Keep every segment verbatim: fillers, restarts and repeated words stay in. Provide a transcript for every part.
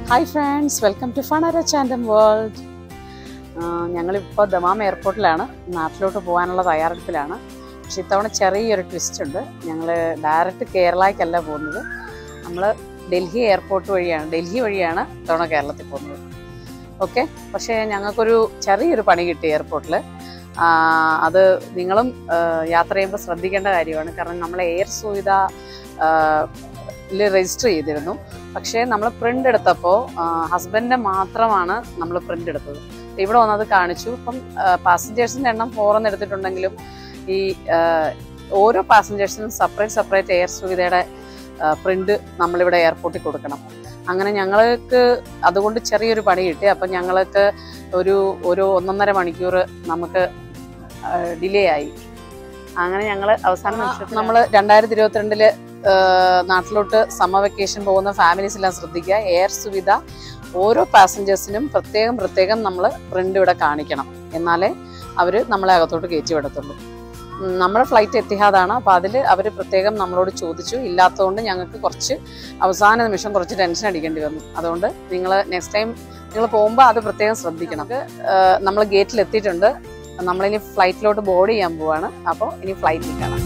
Hi friends, welcome to Funara Chandam World. ഞങ്ങളിപ്പോൾ Dammam എയർപോർട്ടിലാണ്, നാട്ടിലോട്ട് പോകാനുള്ള തയ്യാറെടുപ്പിലാണ്. പക്ഷേ ഇത്തവണ ചെറിയൊരു ട്വിസ്റ്റ് ഉണ്ട്. ഞങ്ങൾ ഡയറക്റ്റ് കേരളയ്ക്കല്ല പോകുന്നത്, നമ്മൾ ഡൽഹി എയർപോർട്ട് വഴിയാണ് ഡൽഹി വഴിയാണ് ഇത്തവണ കേരളത്തിൽ പോകുന്നത്. ഓക്കെ, പക്ഷേ ഞങ്ങൾക്കൊരു ചെറിയൊരു പണി കിട്ടി എയർപോർട്ടിൽ. അത് നിങ്ങളും യാത്ര ചെയ്യുമ്പോൾ ശ്രദ്ധിക്കേണ്ട കാര്യമാണ്. കാരണം നമ്മൾ എയർ സുവിധ രജിസ്റ്റർ ചെയ്തിരുന്നു. പക്ഷേ നമ്മൾ പ്രിൻ്റ് എടുത്തപ്പോൾ ഹസ്ബൻഡിൻ്റെ മാത്രമാണ് നമ്മൾ പ്രിൻ്റ് എടുത്തത്. ഇവിടെ വന്നത് കാണിച്ചു. ഇപ്പം പാസഞ്ചേഴ്സിൻ്റെ എണ്ണം ഫോറെന്ന് എടുത്തിട്ടുണ്ടെങ്കിലും ഈ ഓരോ പാസഞ്ചേഴ്സിനും സെപ്പറേറ്റ് സെപ്പറേറ്റ് എയർ സുവിധയുടെ പ്രിൻ്റ് നമ്മളിവിടെ എയർപോർട്ടിൽ കൊടുക്കണം. അങ്ങനെ ഞങ്ങൾക്ക് അതുകൊണ്ട് ചെറിയൊരു പണി കിട്ടി. അപ്പം ഞങ്ങൾക്ക് ഒരു ഒരു ഒന്നൊന്നര മണിക്കൂർ നമുക്ക് ഡിലേ ആയി. അങ്ങനെ ഞങ്ങൾ അവസാന നിമിഷത്തിൽ നമ്മൾ രണ്ടായിരത്തി ഇരുപത്തിരണ്ടില് നാട്ടിലോട്ട് സമ്മർ വെക്കേഷൻ പോകുന്ന ഫാമിലീസ് എല്ലാം ശ്രദ്ധിക്കുക. എയർ സുവിധ ഓരോ പാസഞ്ചേഴ്സിനും പ്രത്യേകം പ്രത്യേകം നമ്മൾ പ്രിൻ്റ് ഇവിടെ കാണിക്കണം, എന്നാലേ അവർ നമ്മളെ അകത്തോട്ട് കയറ്റി വിടത്തുള്ളൂ. നമ്മുടെ ഫ്ലൈറ്റ് എത്തിഹാദാണ്. അപ്പോൾ അതിൽ അവർ പ്രത്യേകം നമ്മളോട് ചോദിച്ചു. ഇല്ലാത്തതുകൊണ്ട് ഞങ്ങൾക്ക് കുറച്ച് അവസാന നിമിഷം കുറച്ച് ടെൻഷൻ അടിക്കേണ്ടി വന്നു. അതുകൊണ്ട് നിങ്ങൾ നെക്സ്റ്റ് ടൈം നിങ്ങൾ പോകുമ്പോൾ അത് പ്രത്യേകം ശ്രദ്ധിക്കണം. നമ്മൾ ഗേറ്റിൽ എത്തിയിട്ടുണ്ട്. നമ്മളിനി ഫ്ലൈറ്റിലോട്ട് ബോർഡ് ചെയ്യാൻ പോവാണ്. അപ്പോൾ ഇനി ഫ്ലൈറ്റിൽ കാണാം.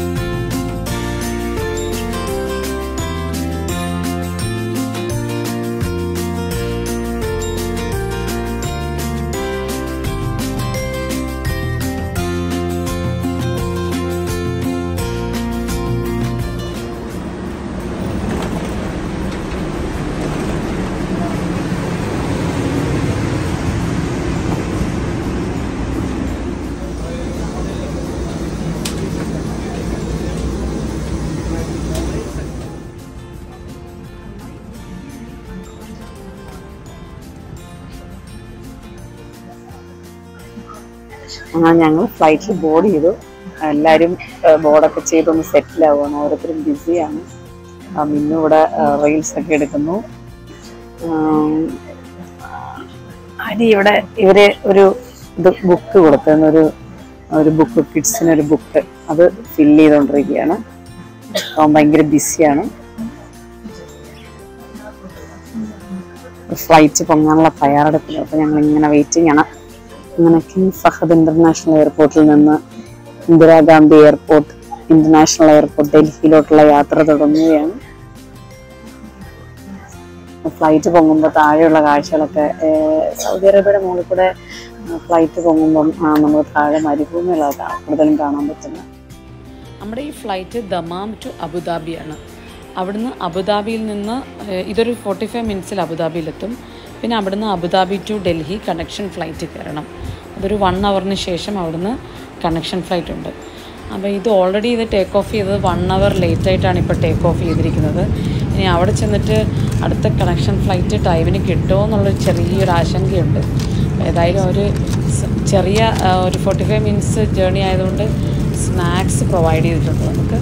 അങ്ങനെ ഞങ്ങൾ ഫ്ലൈറ്റിൽ ബോർഡ് ചെയ്തു. എല്ലാവരും ബോർഡൊക്കെ ചെയ്തൊന്ന് സെറ്റിലാവുകയാണ്. ഓരോരുത്തരും ബിസിയാണ്. മിന്നു ഇവിടെ റീൽസൊക്കെ എടുക്കുന്നു. അരി ഇവിടെ ഇവര് ഒരു ഇത് ബുക്ക് കൊടുക്കുന്നൊരു ഒരു ബുക്ക്, കിഡ്സിനൊരു ബുക്ക്, അത് ഫില്ല് ചെയ്തുകൊണ്ടിരിക്കുകയാണ്. അവൻ ഭയങ്കര ബിസിയാണ്. ഫ്ലൈറ്റ് പൊങ്ങാനുള്ള തയ്യാറെടുപ്പില്ല. അപ്പോൾ ഞങ്ങൾ ഇങ്ങനെ വെയിറ്റിംഗ് ആണ്. അങ്ങനെ കിങ് ഫഹദ് ഇന്റർനാഷണൽ എയർപോർട്ടിൽ നിന്ന് ഇന്ദിരാഗാന്ധി എയർപോർട്ട് ഇന്റർനാഷണൽ എയർപോർട്ട് ഡൽഹിയിലോട്ടുള്ള യാത്ര തുടങ്ങുകയാണ്. ഫ്ലൈറ്റ് പൊങ്ങുമ്പോൾ താഴെയുള്ള കാഴ്ചകളൊക്കെ, സൗദി അറേബ്യയുടെ മുകളിൽ കൂടെ ഫ്ലൈറ്റ് പൊങ്ങുമ്പം നമ്മൾ താഴെ മരുഭൂമികളാണ് കൂടുതലും കാണാൻ പറ്റുന്നത്. നമ്മുടെ ഈ ഫ്ലൈറ്റ് ദമാം ടു അബുദാബിയാണ്. അവിടുന്ന് അബുദാബിയിൽ നിന്ന് ഇതൊരു ഫോർട്ടി ഫൈവ് മിനിറ്റ്സിൽ അബുദാബിയിലെത്തും. പിന്നെ അവിടുന്ന് Abu Dhabi to Delhi connection flight കയറണം. അതൊരു വൺ അവറിന് ശേഷം അവിടുന്ന് കണക്ഷൻ ഫ്ലൈറ്റ് ഉണ്ട്. അപ്പോൾ ഇത് ഓൾറെഡി ഇത് ടേക്ക് ഓഫ് ചെയ്തത് വൺ അവർ ലേറ്റായിട്ടാണ് ഇപ്പോൾ ടേക്ക് ഓഫ് ചെയ്തിരിക്കുന്നത്. ഇനി അവിടെ ചെന്നിട്ട് അടുത്ത കണക്ഷൻ ഫ്ലൈറ്റ് ടൈമിന് കിട്ടുമോ എന്നുള്ളൊരു ചെറിയൊരു ആശങ്കയുണ്ട്. ഏതായാലും ഒരു ചെറിയ ഒരു ഫോർട്ടി ഫൈവ് മിനിറ്റ്സ് ജേർണി ആയതുകൊണ്ട് സ്നാക്സ് പ്രൊവൈഡ് ചെയ്തിട്ടുണ്ട് നമുക്ക്.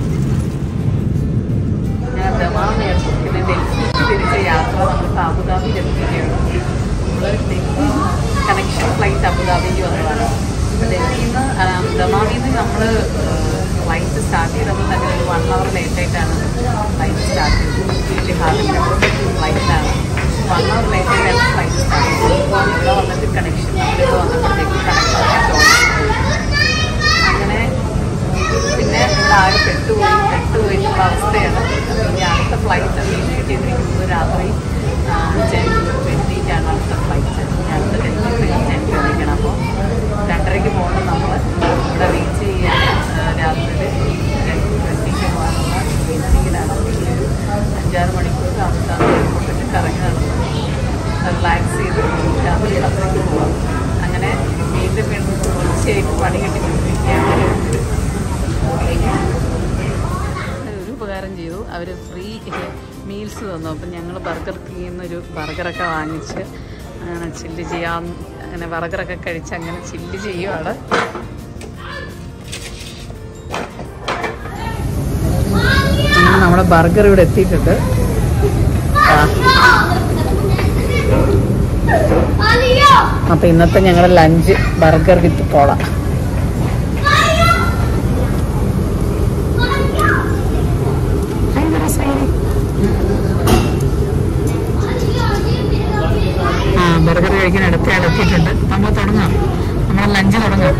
ദമാം എയർപോർട്ടിൽ ഡൽഹിക്ക് തിരിച്ച യാത്ര നമുക്ക് അബുദാബിയിൽ എത്തിക്കുകയാണ്. നമ്മൾ ഡൽഹി കണക്ഷൻ ഫ്ലൈറ്റ് അബുദാബിക്ക് വന്നതാണ്. ഡൽഹിയിൽ നിന്ന് ദമാമിൽ നിന്ന് നമ്മൾ ഫ്ലൈറ്റ് സ്റ്റാർട്ട് ചെയ്തപ്പോൾ തന്നെ ഒരു വൺ അവർ ലേറ്റായിട്ടാണ് ഫ്ലൈറ്റ് സ്റ്റാർട്ട് ചെയ്തത്. എത്തിഹാദിൻ്റെ ഫ്ലൈറ്റിലാണ് വൺ അവർ ലേറ്റായിട്ടാണ് ഫ്ലൈറ്റ് സ്റ്റാർട്ട് ചെയ്തത്. അപ്പോൾ ഇവിടെ വന്നിട്ട് കണക്ഷൻ നമ്മളിവിടെ വന്നപ്പോഴത്തേക്ക് കണക്ഷൻ അങ്ങനെ പിന്നെ ഇവിടെ ആകെ പെട്ടുപോയി പെട്ടുപോയിട്ടുള്ള അവസ്ഥയാണ്. ഇനി അടുത്ത ഫ്ലൈറ്റ് ഇനിഷ്യേറ്റ് ചെയ്തിരിക്കുന്നത് രാത്രി ടെൻ ട്വൻറ്റിക്കാണ് അടുത്ത ഫ്ലൈറ്റ്. ഇനി അടുത്ത ഡൽഹി ഫ്ലൈറ്റ് ടെൻ ട്വൻറ്റിക്കാണ്. അപ്പോൾ രണ്ടരയ്ക്ക് പോകണം. നമ്മൾ ഇവിടെ റീച്ച് ചെയ്യാൻ രാത്രിയിൽ ടെൻ ട്വൻറ്റിക്ക് പോകാനുള്ള വെയിറ്റിങ്ങിലാണ്. ഒരു അഞ്ചാറ് മണിക്കൂർ അബുദാബി എയർപോർട്ടിൽ കറങ്ങി നടന്ന് റിലാക്സ് ചെയ്ത് രാത്രി യാത്രയ്ക്ക് പോകാം. അങ്ങനെ വീണ്ടും വീണ്ടും തുടർച്ചയായിട്ട് പണി കിട്ടിക്കൊണ്ടിരിക്കുകയാണ്. ഒരു ഉപകാരം ചെയ്തു, അവർ ഫ്രീ മീൽസ് തന്നു. അപ്പം ഞങ്ങൾ ബർഗർ കിങ്ങിൽ നിന്നൊരു ബർഗറൊക്കെ വാങ്ങിച്ച് അങ്ങനെ ചില്ല് ചെയ്യാൻ, അങ്ങനെ ബർഗറൊക്കെ കഴിച്ച് അങ്ങനെ ചില്ല് ചെയ്യുവാണ്. അങ്ങനെ നമ്മുടെ ബർഗർ ഇവിടെ എത്തിയിട്ടുണ്ട്. അപ്പം ഇന്നത്തെ ഞങ്ങളുടെ ലഞ്ച് ബർഗർ വിത്ത് പോള. കഴിക്കാനെടുത്ത് എത്തിയിട്ടുണ്ട്. നമ്മൾ തുടങ്ങാം, നമ്മൾ ലഞ്ച് തുടങ്ങാം.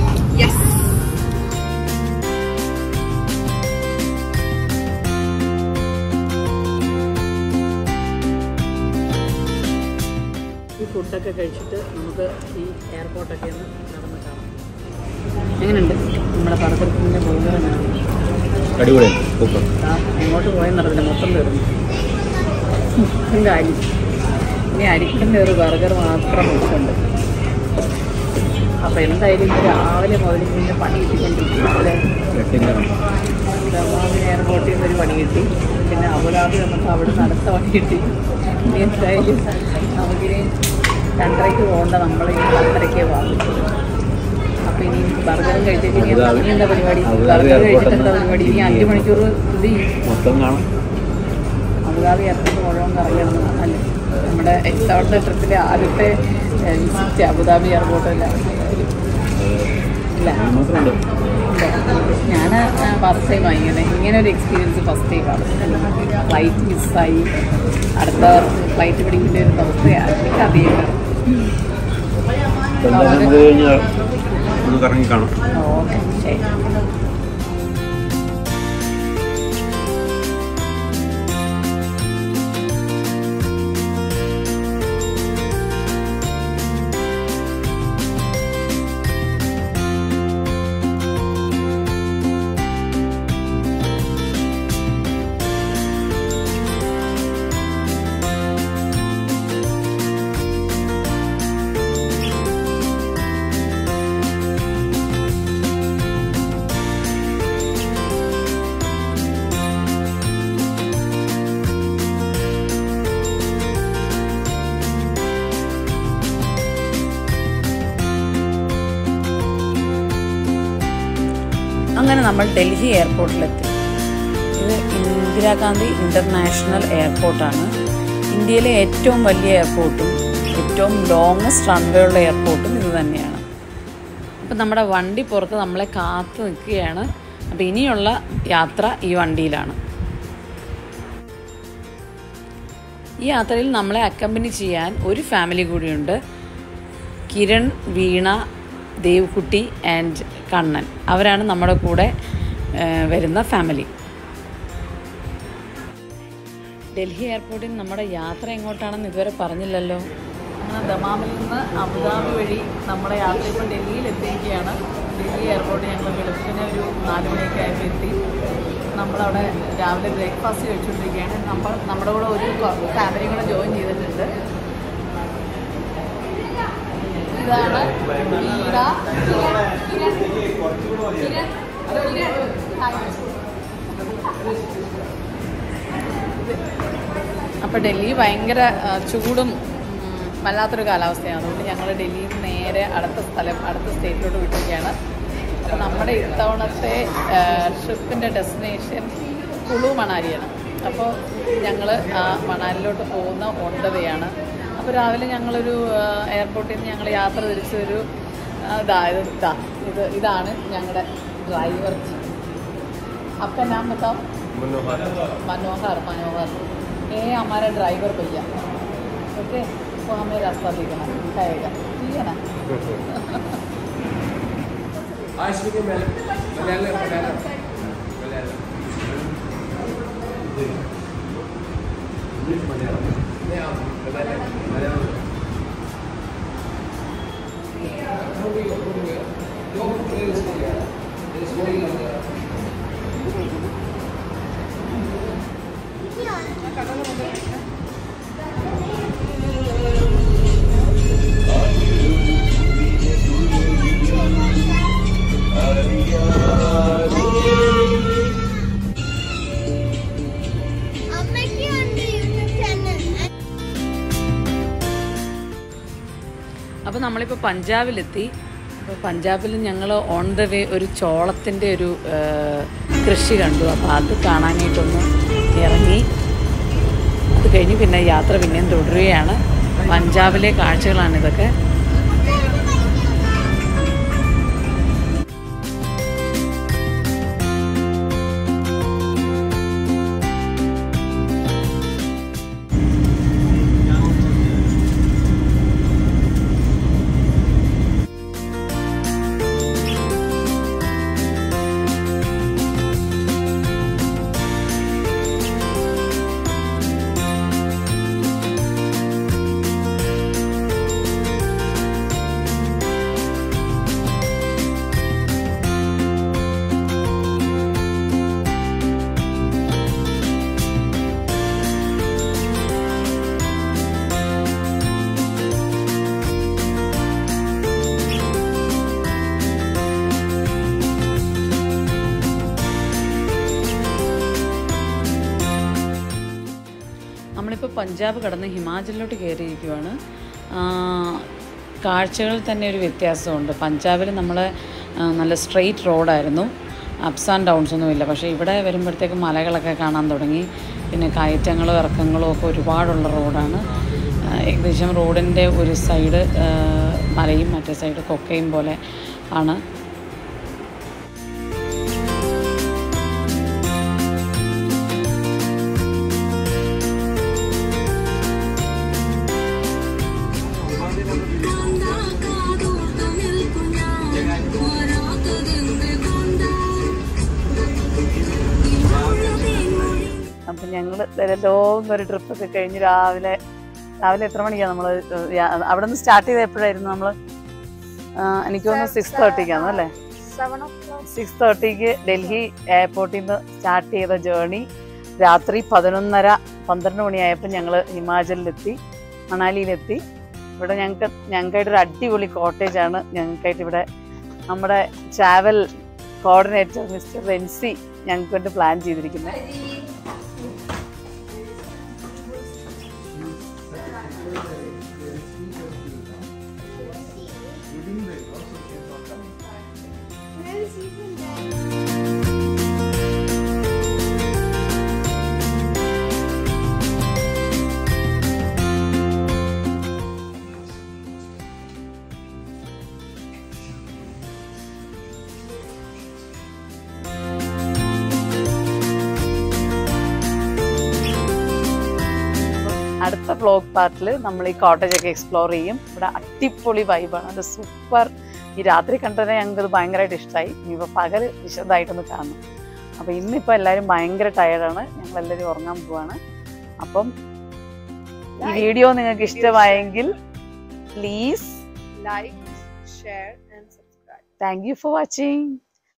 ഈ ഫുഡൊക്കെ കഴിച്ചിട്ട് നമുക്ക് ഈ എയർപോർട്ടൊക്കെ ഒന്ന് നടന്ന് കാണാം. എങ്ങനെയുണ്ട് നമ്മുടെ പടത്തിൻ്റെ ബർഗറാണ്? അടിപൊളി, സൂപ്പർ. എങ്ങോട്ട് പോയെന്ന് അറിയില്ല, മൊത്തം തീർന്നു മൊത്തം കാലി. ഇനി അരിക്കൻ്റെ ഒരു ബർഗർ മാത്രം ഉണ്ട്. അപ്പോൾ എന്തായാലും ഇന്ന് രാവിലെ മുതൽ ഇങ്ങനെ പണി കിട്ടിക്കൊണ്ടിരിക്കും അല്ലേ? ദമാം എയർപോർട്ടിൽ നിന്നൊരു പണി കിട്ടി, പിന്നെ അബുദാബി നമുക്ക് അവിടെ നിന്ന് അടുത്ത പണി കിട്ടി. ഇനി എന്തായാലും നമുക്കിനി രണ്ടരയ്ക്ക് പോകേണ്ട, നമ്മൾ ഈ പത്തരയ്ക്ക് വാങ്ങിച്ചു. അപ്പോൾ ഇനി ബർഗറും കഴിച്ചിട്ട് ഇനി എന്താ പരിപാടി? ബർഗർ കഴിച്ചിട്ട് എന്താ പരിപാടി? ഇനി അഞ്ച് മണിക്കൂർ ഇത് മൊത്തം കാണാം. അബുദാബി എയർപോർട്ട് മുഴുവൻ കറങ്ങണം അല്ലേ? നമ്മുടെ ഇത്തവണത്തെ ട്രിപ്പിലെ ആദ്യത്തെ വിസിറ്റ് അബുദാബി എയർപോർട്ടല്ല ഇല്ല. ഞാൻ ഫസ്റ്റ് ടൈം ഇങ്ങനെ ഇങ്ങനെ ഒരു എക്സ്പീരിയൻസ് ഫസ്റ്റ് ടൈമാണ്. ഫ്ലൈറ്റ് മിസ്സായി, അടുത്ത ഫ്ലൈറ്റ് പിടിക്കേണ്ട ഒരു അവസ്ഥയാണ്. എനിക്ക് അറിയില്ല. ഓക്കെ ശരി. അങ്ങനെ നമ്മൾ ഡൽഹി എയർപോർട്ടിലെത്തി. ഇത് ഇന്ദിരാഗാന്ധി ഇൻ്റർനാഷണൽ എയർപോർട്ടാണ്. ഇന്ത്യയിലെ ഏറ്റവും വലിയ എയർപോർട്ടും ഏറ്റവും ലോങ്ങസ്റ്റ് റൺവേ ഉള്ള എയർപോർട്ടും ഇത് തന്നെയാണ്. അപ്പം നമ്മുടെ വണ്ടി പുറത്ത് നമ്മളെ കാത്തു നിൽക്കുകയാണ്. അപ്പോൾ ഇനിയുള്ള യാത്ര ഈ വണ്ടിയിലാണ്. ഈ യാത്രയിൽ നമ്മളെ അക്കമ്പനി ചെയ്യാൻ ഒരു ഫാമിലി കൂടിയുണ്ട്. കിരൺ, വീണ, ദേവ്കുട്ടി ആൻഡ് കണ്ണൻ, അവരാണ് നമ്മുടെ കൂടെ വരുന്ന ഫാമിലി. ഡൽഹി എയർപോർട്ടിൽ നമ്മുടെ യാത്ര എങ്ങോട്ടാണെന്ന് ഇതുവരെ പറഞ്ഞില്ലല്ലോ. അങ്ങനെ ദമാമിൽ നിന്ന് അബുദാബി വഴി നമ്മുടെ യാത്ര ഇപ്പോൾ ഡൽഹിയിൽ എത്തിയിരിക്കുകയാണ്. ഡൽഹി എയർപോർട്ടിൽ ഞങ്ങൾ വെളുപ്പിന് ഒരു നാല് മണിയൊക്കെ ആയപ്പോൾ എത്തി. നമ്മളവിടെ രാവിലെ ബ്രേക്ക്ഫാസ്റ്റ് കഴിച്ചുകൊണ്ടിരിക്കുകയാണ്. നമ്മൾ നമ്മുടെ കൂടെ ഒരു ഫാമിലി കൂടെ ജോയിൻ ചെയ്തിട്ടുണ്ട്. ഇതാണ് അപ്പോൾ ഡൽഹി ഭയങ്കര ചൂടും വല്ലാത്തൊരു കാലാവസ്ഥയാണ്. അതുകൊണ്ട് ഞങ്ങൾ ഡൽഹിയിൽ നിന്ന് നേരെ അടുത്ത സ്ഥലം അടുത്ത സ്റ്റേറ്റിലോട്ട് വിട്ടിരിക്കുകയാണ്. അപ്പോൾ നമ്മുടെ ഇത്തവണത്തെ ട്രിപ്പിൻ്റെ ഡെസ്റ്റിനേഷൻ കുളു മണാലിയാണ്. അപ്പോൾ ഞങ്ങൾ ആ മണാലിലോട്ട് പോകുന്ന ഒണ്ടവയാണ്. അപ്പോൾ രാവിലെ ഞങ്ങളൊരു എയർപോർട്ടിൽ നിന്ന് ഞങ്ങൾ യാത്ര തിരിച്ചൊരു ഇതായത് ഇതാ ഇത് ഇതാണ് ഞങ്ങളുടെ ഡ്രൈവർ. आपका नाम बताओ? मनोहर. मनोहर मनोहर ये हमारा ड्राइवर भैया. ओके, वो हमें रास्ता दिखा दिखाएगा, ठीक है ना? आज के मलयालम मलयालम അപ്പോൾ നമ്മളിപ്പോൾ പഞ്ചാബിലെത്തി. അപ്പോൾ പഞ്ചാബിൽ ഞങ്ങൾ ഓൺ ദ വേ ഒരു ചോളത്തിൻ്റെ ഒരു കൃഷി കണ്ടു. അപ്പോൾ അത് കാണാനായിട്ടൊന്ന് ഇറങ്ങി. അത് കഴിഞ്ഞ് പിന്നെ യാത്ര പിന്നെയും തുടരുകയാണ്. പഞ്ചാബിലെ കാഴ്ചകളാണിതൊക്കെ. നമ്മളിപ്പോൾ പഞ്ചാബ് കടന്ന് ഹിമാചലിലോട്ട് കയറിയിരിക്കുവാണ്. കാഴ്ചകളിൽ തന്നെ ഒരു വ്യത്യാസമുണ്ട്. പഞ്ചാബിൽ നമ്മൾ നല്ല സ്ട്രെയിറ്റ് റോഡായിരുന്നു, അപ്സ് ആൻഡ് ഡൗൺസ് ഒന്നുമില്ല. പക്ഷേ ഇവിടെ വരുമ്പോഴത്തേക്കും മലകളൊക്കെ കാണാൻ തുടങ്ങി. പിന്നെ കയറ്റങ്ങളും ഇറക്കങ്ങളും ഒക്കെ ഒരുപാടുള്ള റോഡാണ്. ഏകദേശം റോഡിൻ്റെ ഒരു സൈഡ് മലയും മറ്റേ സൈഡ് കൊക്കയും പോലെ ആണ്. അപ്പം ഞങ്ങൾ ലോങ് ഒരു ട്രിപ്പൊക്കെ കഴിഞ്ഞ് രാവിലെ രാവിലെ എത്ര മണിക്കാണ് നമ്മൾ അവിടെ നിന്ന് സ്റ്റാർട്ട് ചെയ്ത് എപ്പോഴായിരുന്നു നമ്മൾ? എനിക്ക് തോന്നുന്നു സിക്സ് തേർട്ടിക്കാണ് അല്ലേ? സിക്സ് തേർട്ടിക്ക് ഡൽഹി എയർപോർട്ടിൽ നിന്ന് സ്റ്റാർട്ട് ചെയ്ത ജേർണി രാത്രി പതിനൊന്നര പന്ത്രണ്ട് മണിയായപ്പോൾ ഞങ്ങൾ ഹിമാചലിലെത്തി, മണാലിയിലെത്തി. ഇവിടെ ഞങ്ങൾക്ക് ഞങ്ങൾക്കായിട്ടൊരു അടിപൊളി കോട്ടേജാണ് ഞങ്ങൾക്കായിട്ട് ഇവിടെ നമ്മുടെ ട്രാവൽ കോർഡിനേറ്റർ മിസ്റ്റർ റെൻസി ഞങ്ങൾക്ക് വേണ്ടി പ്ലാൻ ചെയ്തിരിക്കുന്നത്. അടുത്ത വ്ലോഗ് പാർട്ടിൽ നമ്മൾ ഈ കോട്ടേജൊക്കെ എക്സ്പ്ലോർ ചെയ്യും. ഇവിടെ അടിപൊളി വൈബാണ്, അത് സൂപ്പർ. ഈ രാത്രി കണ്ടതിനെ ഞങ്ങൾക്കത് ഭയങ്കരമായിട്ട് ഇഷ്ടമായി. ഇനിയിപ്പോൾ പകൽ വിശദമായിട്ടൊന്ന് കാണണം. അപ്പോൾ ഇന്നിപ്പോൾ എല്ലാവരും ഭയങ്കര ടയർഡാണ്, ഞങ്ങളെല്ലാവരും ഉറങ്ങാൻ പോവാണ്. അപ്പം ഈ വീഡിയോ നിങ്ങൾക്ക് ഇഷ്ടമായെങ്കിൽ please like, share and subscribe. Thank you for watching.